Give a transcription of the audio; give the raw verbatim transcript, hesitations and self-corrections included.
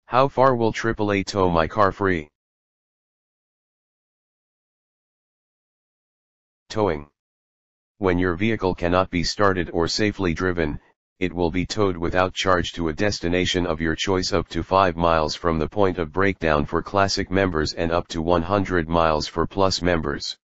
How far will triple A tow my car free? Towing. When your vehicle cannot be started or safely driven, it will be towed without charge to a destination of your choice up to five miles from the point of breakdown for Classic members and up to one hundred miles for Plus members.